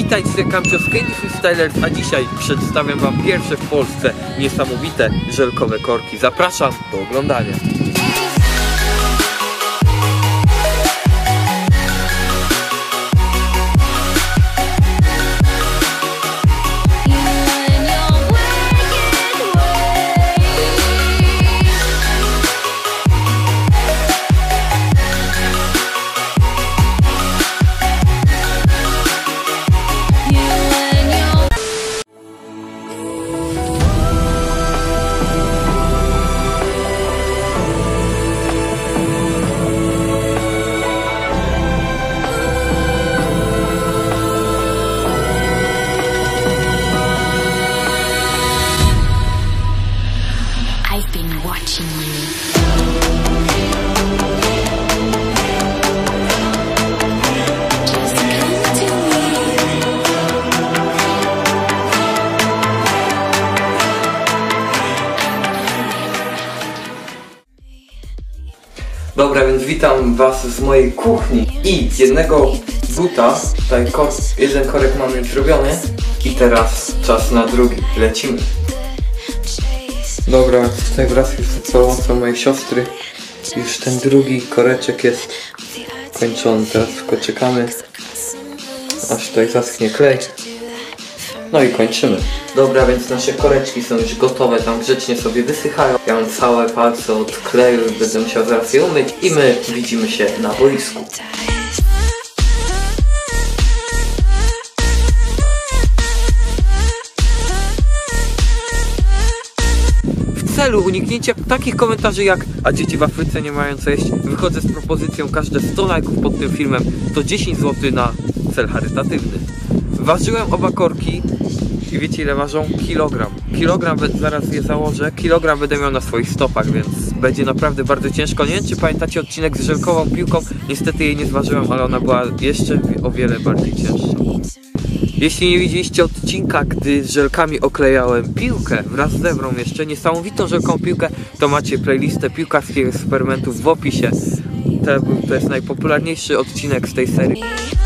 Witajcie, Kamcio z Candy Freestylers, a dzisiaj przedstawiam wam pierwsze w Polsce niesamowite żelkowe korki. Zapraszam do oglądania. I've been watching you. Just come to me. Dobra, więc witam was z mojej kuchni i z jednego buta, tutaj jeden korek mam już zrobiony i teraz czas na drugi, lecimy. Dobra, tutaj wraz już z pomocą mojej siostry już ten drugi koreczek jest kończony. Teraz tylko czekamy, aż tutaj zaschnie klej. No i kończymy. Dobra, więc nasze koreczki są już gotowe, tam grzecznie sobie wysychają. Ja mam całe palce od kleju, będę musiał zaraz je umyć i my widzimy się na boisku. W celu uniknięcia takich komentarzy jak "a dzieci w Afryce nie mają co jeść", wychodzę z propozycją każde 100 lajków pod tym filmem to 10 zł na cel charytatywny. Ważyłem oba korki i wiecie ile ważą? Kilogram. Kilogram, zaraz je założę, kilogram będę miał na swoich stopach, więc będzie naprawdę bardzo ciężko. Nie wiem, czy pamiętacie odcinek z żelkową piłką, niestety jej nie zważyłem, ale ona była jeszcze o wiele bardziej cięższa. Jeśli nie widzieliście odcinka, gdy żelkami oklejałem piłkę wraz z zebrą, jeszcze niesamowitą żelką piłkę, to macie playlistę piłkarskich eksperymentów w opisie. To jest najpopularniejszy odcinek z tej serii.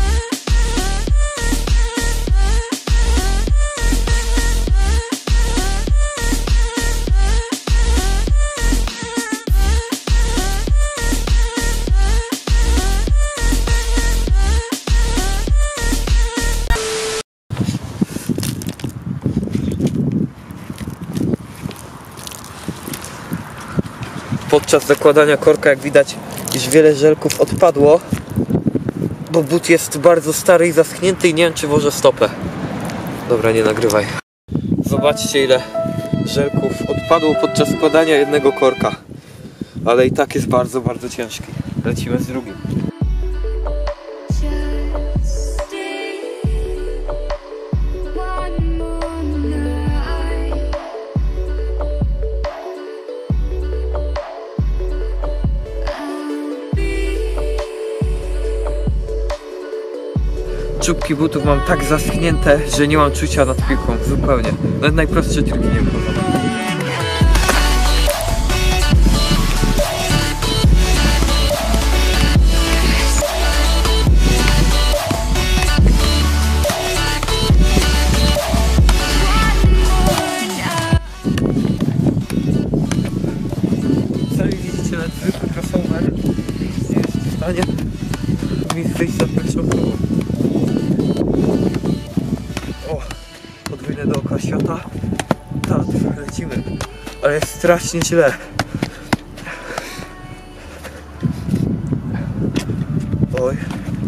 Podczas zakładania korka, jak widać, już wiele żelków odpadło, bo but jest bardzo stary i zaschnięty i nie wiem, czy włożę stopę. Dobra, nie nagrywaj. Zobaczcie, ile żelków odpadło podczas składania jednego korka, ale i tak jest bardzo, bardzo ciężki. Lecimy z drugim. Czubki butów mam tak zaschnięte, że nie mam czucia nad piłką, zupełnie. Nawet najprostsze triki nie wchodzą. Sami widzicie, nawet zwykły crossover nie jest w stanie mi wyjść za pierwszą. Podwójne dookoła świata. Tak, lecimy. Ale jest strasznie źle. Oj.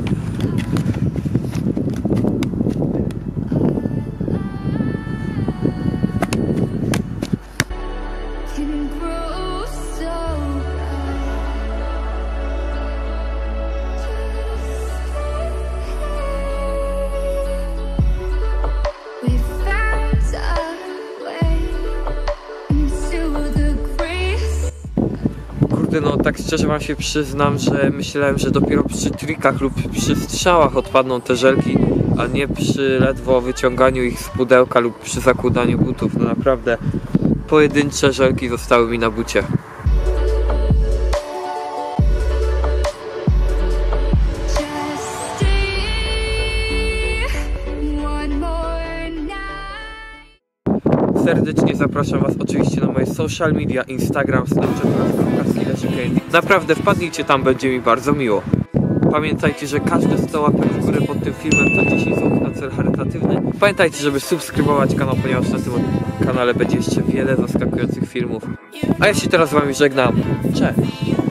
No tak szczerze wam się przyznam, że myślałem, że dopiero przy trikach lub przy strzałach odpadną te żelki, a nie przy ledwo wyciąganiu ich z pudełka lub przy zakładaniu butów. No naprawdę pojedyncze żelki zostały mi na bucie. Serdecznie zapraszam Was oczywiście na moje social media, Instagram, Snapchat oraz Candy. Naprawdę wpadnijcie tam, będzie mi bardzo miło. Pamiętajcie, że każde 100 łapek w górę pod tym filmem to 10 zł na cel charytatywny. Pamiętajcie, żeby subskrybować kanał, ponieważ na tym kanale będzie jeszcze wiele zaskakujących filmów. A ja się teraz z Wami żegnam. Cześć!